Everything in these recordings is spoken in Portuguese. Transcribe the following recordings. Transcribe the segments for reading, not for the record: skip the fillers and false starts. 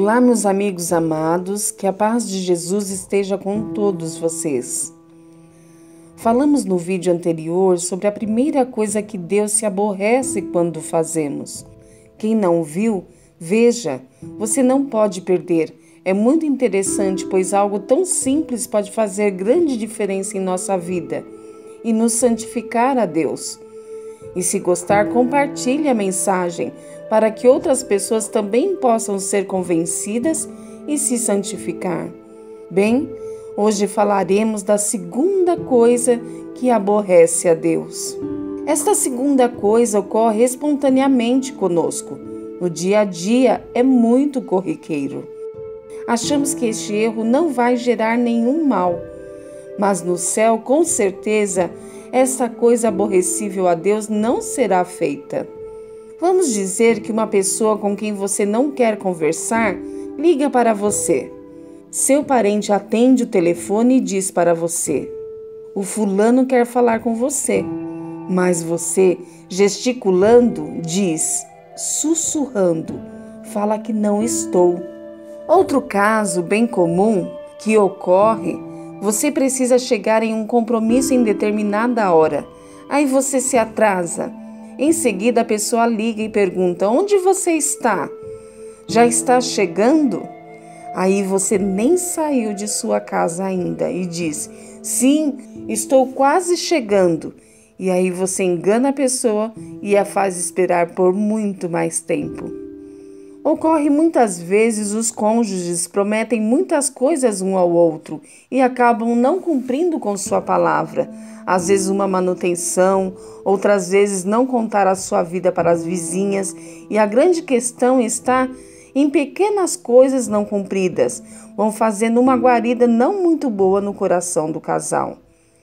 Olá, meus amigos amados, que a paz de Jesus esteja com todos vocês. Falamos no vídeo anterior sobre a primeira coisa que Deus se aborrece quando fazemos. Quem não viu, veja, você não pode perder. É muito interessante, pois algo tão simples pode fazer grande diferença em nossa vida e nos santificar a Deus. E se gostar, compartilhe a mensagem para que outras pessoas também possam ser convencidas e se santificar. Bem, hoje falaremos da segunda coisa que aborrece a Deus. Esta segunda coisa ocorre espontaneamente conosco. No dia a dia é muito corriqueiro. Achamos que este erro não vai gerar nenhum mal, mas no céu, com certeza, essa coisa aborrecível a Deus não será feita. Vamos dizer que uma pessoa com quem você não quer conversar liga para você. Seu parente atende o telefone e diz para você: "O fulano quer falar com você", mas você, gesticulando, diz, sussurrando, fala que não estou. Outro caso bem comum que ocorre: você precisa chegar em um compromisso em determinada hora. Aí você se atrasa. Em seguida, a pessoa liga e pergunta: "Onde você está? Já está chegando?" Aí você nem saiu de sua casa ainda e diz: "Sim, estou quase chegando." E aí você engana a pessoa e a faz esperar por muito mais tempo. Ocorre muitas vezes os cônjuges prometem muitas coisas um ao outro e acabam não cumprindo com sua palavra. Às vezes uma manutenção, outras vezes não contar a sua vida para as vizinhas. E a grande questão está em pequenas coisas não cumpridas. Vão fazendo uma guarida não muito boa no coração do casal.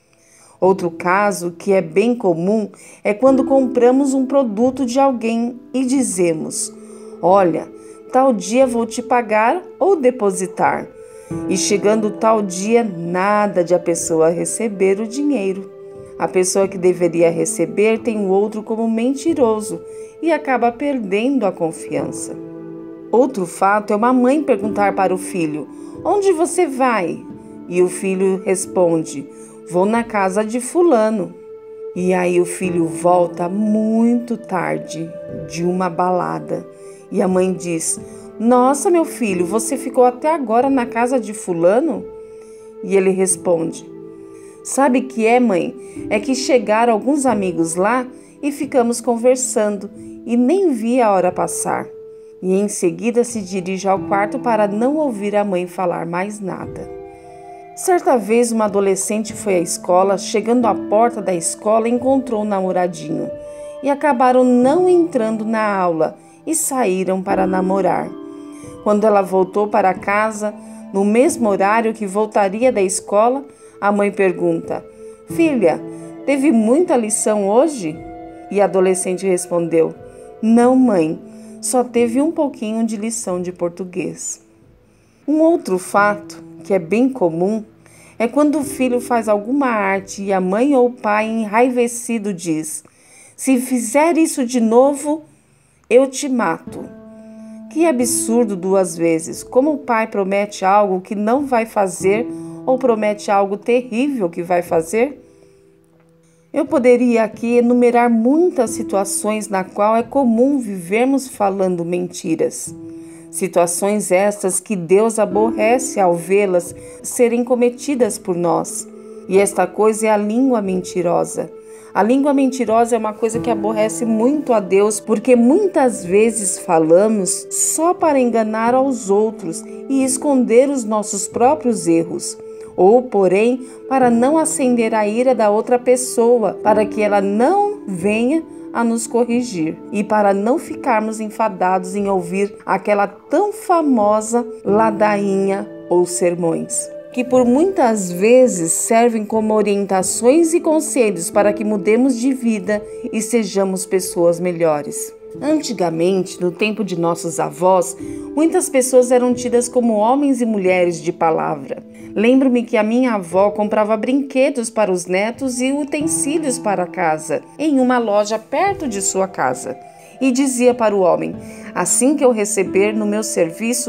Outro caso que é bem comum é quando compramos um produto de alguém e dizemos: "Olha, tal dia vou te pagar ou depositar." E chegando tal dia, nada de a pessoa receber o dinheiro. A pessoa que deveria receber tem o outro como mentiroso e acaba perdendo a confiança. Outro fato é uma mãe perguntar para o filho: "Onde você vai?" E o filho responde: "Vou na casa de fulano." E aí o filho volta muito tarde de uma balada. E a mãe diz: "Nossa, meu filho, você ficou até agora na casa de fulano?" E ele responde: "Sabe o que é, mãe? É que chegaram alguns amigos lá e ficamos conversando e nem vi a hora passar." E em seguida se dirige ao quarto para não ouvir a mãe falar mais nada. Certa vez uma adolescente foi à escola. Chegando à porta da escola, encontrou um namoradinho e acabaram não entrando na aula e saíram para namorar. Quando ela voltou para casa, no mesmo horário que voltaria da escola, a mãe pergunta: "Filha, teve muita lição hoje?" E a adolescente respondeu: "Não, mãe, só teve um pouquinho de lição de português." Um outro fato que é bem comum é quando o filho faz alguma arte e a mãe ou o pai, enraivecido, diz: "Se fizer isso de novo, eu te mato." Que absurdo duas vezes! Como o pai promete algo que não vai fazer ou promete algo terrível que vai fazer? Eu poderia aqui enumerar muitas situações na qual é comum vivermos falando mentiras. Situações estas que Deus aborrece ao vê-las serem cometidas por nós. E esta coisa é a língua mentirosa. A língua mentirosa é uma coisa que aborrece muito a Deus, porque muitas vezes falamos só para enganar aos outros e esconder os nossos próprios erros. Ou, porém, para não acender a ira da outra pessoa, para que ela não venha a nos corrigir e para não ficarmos enfadados em ouvir aquela tão famosa ladainha ou sermões, que por muitas vezes servem como orientações e conselhos para que mudemos de vida e sejamos pessoas melhores. Antigamente, no tempo de nossos avós, muitas pessoas eram tidas como homens e mulheres de palavra. Lembro-me que a minha avó comprava brinquedos para os netos e utensílios para a casa, em uma loja perto de sua casa. E dizia para o homem: "Assim que eu receber no meu serviço,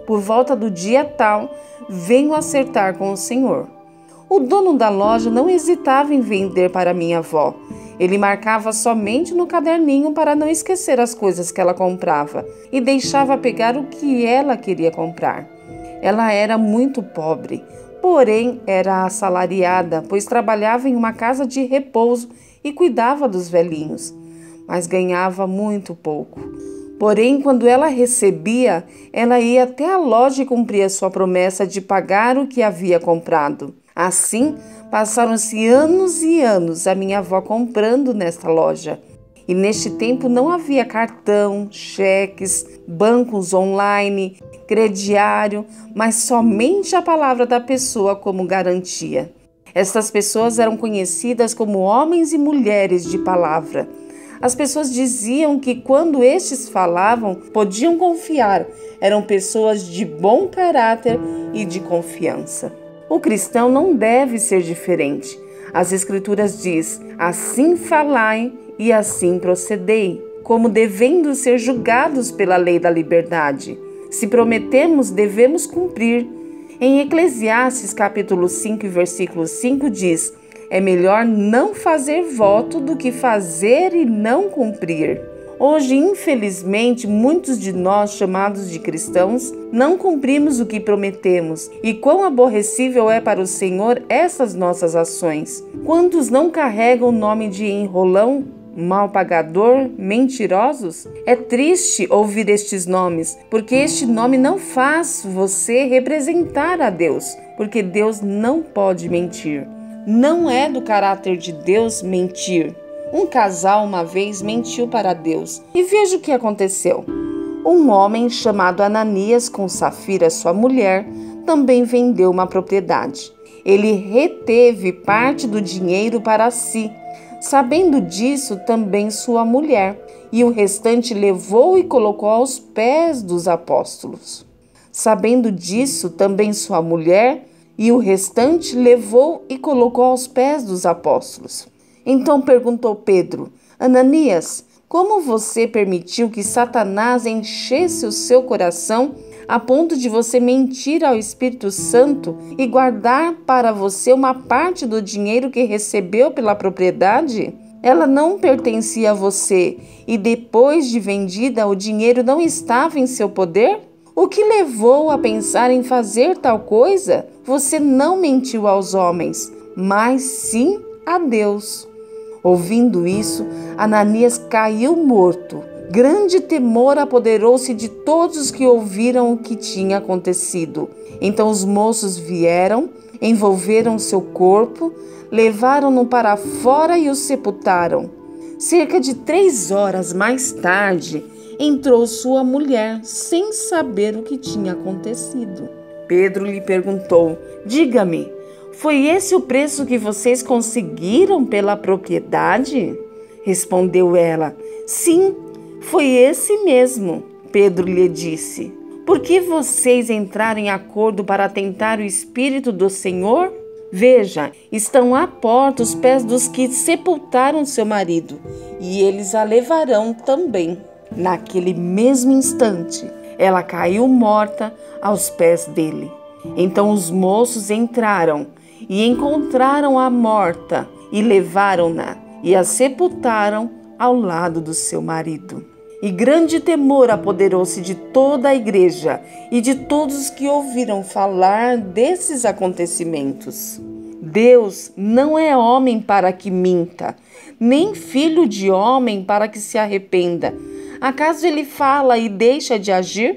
por volta do dia tal, venho acertar com o senhor. O dono da loja não hesitava em vender para minha avó. Ele marcava somente no caderninho para não esquecer as coisas que ela comprava e deixava pegar o que ela queria comprar. Ela era muito pobre, porém era assalariada, pois trabalhava em uma casa de repouso e cuidava dos velhinhos, mas ganhava muito pouco. Porém, quando ela recebia, ela ia até a loja e cumpria sua promessa de pagar o que havia comprado. Assim, passaram-se anos e anos a minha avó comprando nesta loja. E neste tempo não havia cartão, cheques, bancos online, crediário, mas somente a palavra da pessoa como garantia. Estas pessoas eram conhecidas como homens e mulheres de palavra. As pessoas diziam que quando estes falavam, podiam confiar, eram pessoas de bom caráter e de confiança. O cristão não deve ser diferente. As Escrituras diz: assim falai e assim procedei, como devendo ser julgados pela lei da liberdade. Se prometemos, devemos cumprir. Em Eclesiastes capítulo 5, versículo 5 diz: é melhor não fazer voto do que fazer e não cumprir. Hoje, infelizmente, muitos de nós, chamados de cristãos, não cumprimos o que prometemos. E quão aborrecível é para o Senhor essas nossas ações. Quantos não carregam o nome de enrolão, mal pagador, mentirosos? É triste ouvir estes nomes, porque este nome não faz você representar a Deus, porque Deus não pode mentir. Não é do caráter de Deus mentir. Um casal uma vez mentiu para Deus e veja o que aconteceu. Um homem chamado Ananias, com Safira, sua mulher, também vendeu uma propriedade. Ele reteve parte do dinheiro para si. Sabendo disso, também sua mulher, e o restante levou e colocou aos pés dos apóstolos. Sabendo disso, também sua mulher, e o restante levou e colocou aos pés dos apóstolos. Então perguntou Pedro: Ananias, como você permitiu que Satanás enchesse o seu coração a ponto de você mentir ao Espírito Santo e guardar para você uma parte do dinheiro que recebeu pela propriedade? Ela não pertencia a você e depois de vendida o dinheiro não estava em seu poder? O que levou a pensar em fazer tal coisa? Você não mentiu aos homens, mas sim a Deus. Ouvindo isso, Ananias caiu morto. Grande temor apoderou-se de todos os que ouviram o que tinha acontecido. Então os moços vieram, envolveram seu corpo, levaram-no para fora e o sepultaram. Cerca de 3 horas mais tarde, entrou sua mulher, sem saber o que tinha acontecido. Pedro lhe perguntou: diga-me, foi esse o preço que vocês conseguiram pela propriedade? Respondeu ela: sim, foi esse mesmo. Pedro lhe disse: por que vocês entraram em acordo para tentar o Espírito do Senhor? Veja, estão à porta os pés dos que sepultaram seu marido, e eles a levarão também. Naquele mesmo instante, ela caiu morta aos pés dele. Então os moços entraram e encontraram-a morta e levaram-na e a sepultaram ao lado do seu marido. E grande temor apoderou-se de toda a igreja e de todos os que ouviram falar desses acontecimentos. Deus não é homem para que minta, nem filho de homem para que se arrependa. Acaso ele fala e deixa de agir?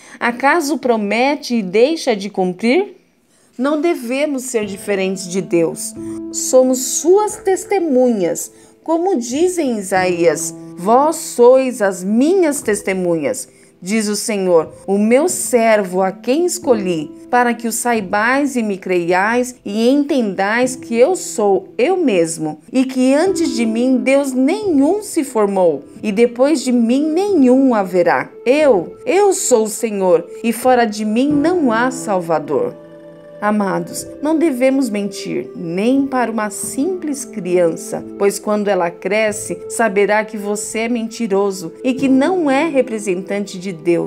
Acaso promete e deixa de cumprir? Não devemos ser diferentes de Deus. Somos suas testemunhas, como diz em Isaías: vós sois as minhas testemunhas, diz o Senhor, o meu servo a quem escolhi, para que o saibais e me creiais e entendais que eu sou eu mesmo, e que antes de mim Deus nenhum se formou, e depois de mim nenhum haverá. Eu sou o Senhor, e fora de mim não há Salvador. Amados, não devemos mentir, nem para uma simples criança, pois quando ela cresce, saberá que você é mentiroso e que não é representante de Deus.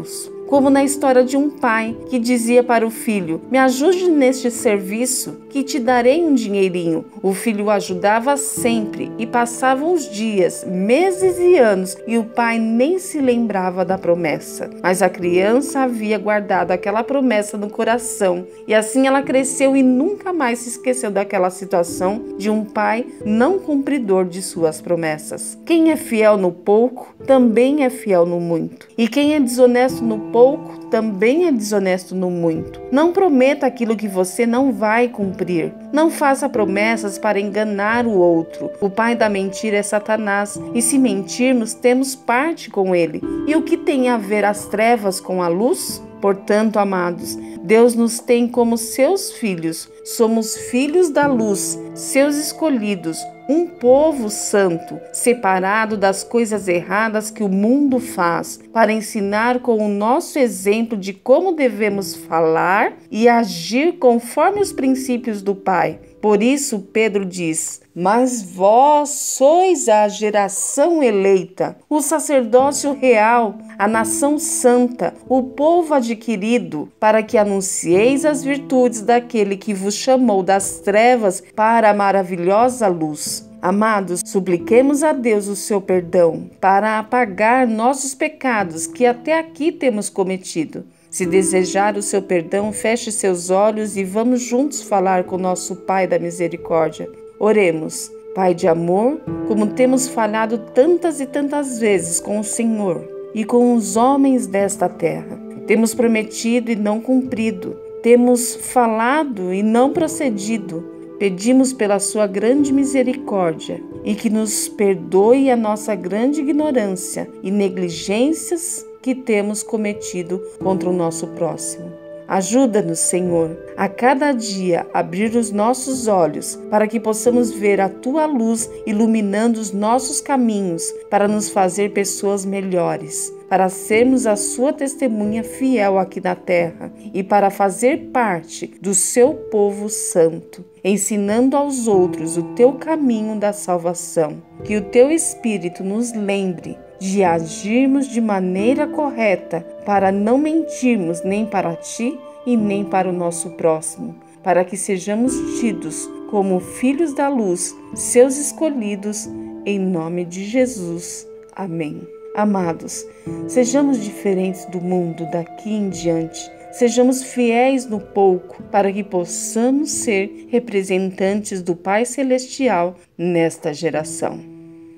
como na história de um pai que dizia para o filho: me ajude neste serviço que te darei um dinheirinho. O filho o ajudava sempre e passavam os dias, meses e anos e o pai nem se lembrava da promessa. Mas a criança havia guardado aquela promessa no coração e assim ela cresceu e nunca mais se esqueceu daquela situação de um pai não cumpridor de suas promessas. Quem é fiel no pouco, também é fiel no muito. E quem é desonesto no pouco, também é desonesto no muito. Não prometa aquilo que você não vai cumprir. Não faça promessas para enganar o outro. O pai da mentira é Satanás, e se mentirmos, temos parte com ele. E o que tem a ver as trevas com a luz? Portanto, amados, Deus nos tem como seus filhos. Somos filhos da luz, seus escolhidos, um povo santo, separado das coisas erradas que o mundo faz, para ensinar com o nosso exemplo de como devemos falar e agir conforme os princípios do Pai. Por isso, Pedro diz: mas vós sois a geração eleita, o sacerdócio real, a nação santa, o povo adquirido, para que anuncieis as virtudes daquele que vos chamou das trevas para a maravilhosa luz. Amados, supliquemos a Deus o seu perdão para apagar nossos pecados que até aqui temos cometido. Se desejar o seu perdão, feche seus olhos e vamos juntos falar com nosso Pai da misericórdia. Oremos. Pai de amor, como temos falhado tantas e tantas vezes com o Senhor e com os homens desta terra. Temos prometido e não cumprido. Temos falado e não procedido. Pedimos pela sua grande misericórdia e que nos perdoe a nossa grande ignorância e negligências que temos cometido contra o nosso próximo. Ajuda-nos, Senhor, a cada dia abrir os nossos olhos para que possamos ver a Tua luz iluminando os nossos caminhos para nos fazer pessoas melhores, para sermos a Sua testemunha fiel aqui na terra e para fazer parte do Seu povo santo, ensinando aos outros o Teu caminho da salvação. Que o Teu Espírito nos lembre de agirmos de maneira correta para não mentirmos nem para Ti e nem para o nosso próximo, para que sejamos tidos como filhos da luz, seus escolhidos, em nome de Jesus. Amém. Amados, sejamos diferentes do mundo daqui em diante. Sejamos fiéis no pouco, para que possamos ser representantes do Pai Celestial nesta geração.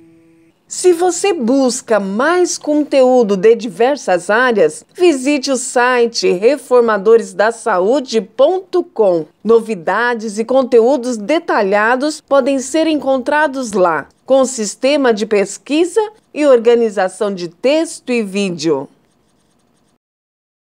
Se você busca mais conteúdo de diversas áreas, visite o site reformadoresdasaude.com. Novidades e conteúdos detalhados podem ser encontrados lá, com sistema de pesquisa e organização de texto e vídeo.